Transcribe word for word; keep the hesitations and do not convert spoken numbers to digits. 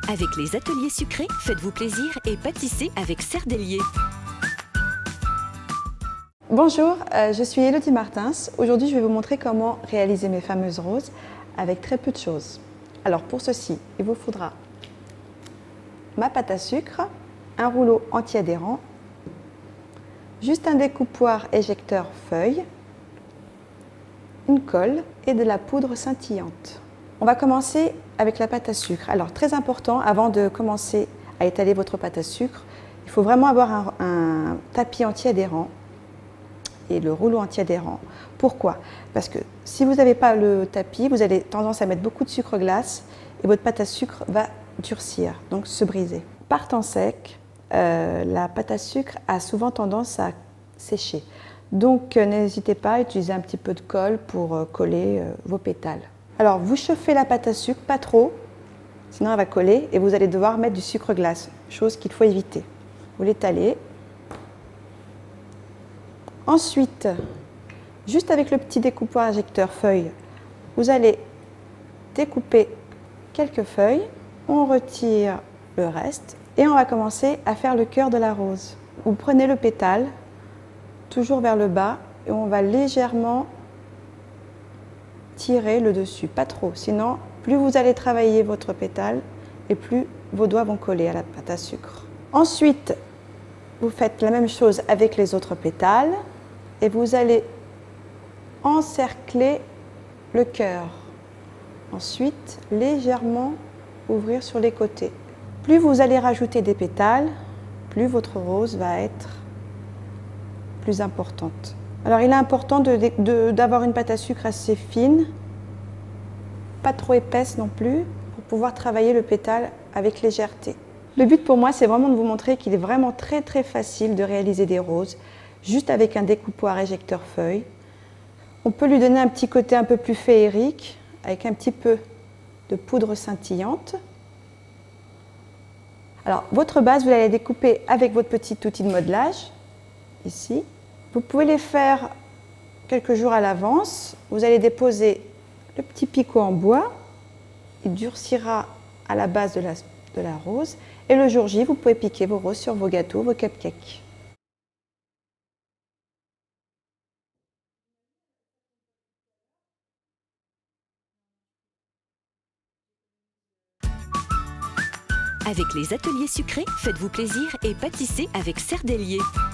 Avec les ateliers sucrés, faites-vous plaisir et pâtissez avec Serre d'Hélier. Bonjour, euh, je suis Élodie Martins. Aujourd'hui, je vais vous montrer comment réaliser mes fameuses roses avec très peu de choses. Alors pour ceci, il vous faudra ma pâte à sucre, un rouleau anti-adhérent, juste un découpoir éjecteur feuille, une colle et de la poudre scintillante. On va commencer avec la pâte à sucre. Alors très important, avant de commencer à étaler votre pâte à sucre, il faut vraiment avoir un, un tapis anti-adhérent et le rouleau anti-adhérent. Pourquoi? Parce que si vous n'avez pas le tapis, vous avez tendance à mettre beaucoup de sucre glace et votre pâte à sucre va durcir, donc se briser. Par temps sec, euh, la pâte à sucre a souvent tendance à sécher. Donc euh, n'hésitez pas à utiliser un petit peu de colle pour euh, coller euh, vos pétales. Alors vous chauffez la pâte à sucre, pas trop, sinon elle va coller et vous allez devoir mettre du sucre glace, chose qu'il faut éviter. Vous l'étalez. Ensuite, juste avec le petit découpoir éjecteur feuille, vous allez découper quelques feuilles, on retire le reste et on va commencer à faire le cœur de la rose. Vous prenez le pétale, toujours vers le bas, et on va légèrement tirer le dessus, pas trop, sinon plus vous allez travailler votre pétale et plus vos doigts vont coller à la pâte à sucre. Ensuite, vous faites la même chose avec les autres pétales et vous allez encercler le cœur. Ensuite, légèrement ouvrir sur les côtés. Plus vous allez rajouter des pétales, plus votre rose va être plus importante. Alors il est important d'avoir une pâte à sucre assez fine, pas trop épaisse non plus, pour pouvoir travailler le pétale avec légèreté. Le but pour moi, c'est vraiment de vous montrer qu'il est vraiment très très facile de réaliser des roses, juste avec un découpoir éjecteur feuille. On peut lui donner un petit côté un peu plus féerique, avec un petit peu de poudre scintillante. Alors votre base, vous allez la découper avec votre petit outil de modelage, ici. Vous pouvez les faire quelques jours à l'avance. Vous allez déposer le petit picot en bois. Il durcira à la base de la, de la rose. Et le jour J, vous pouvez piquer vos roses sur vos gâteaux, vos cupcakes. Avec les ateliers sucrés, faites-vous plaisir et pâtissez avec Serre d'Hélier.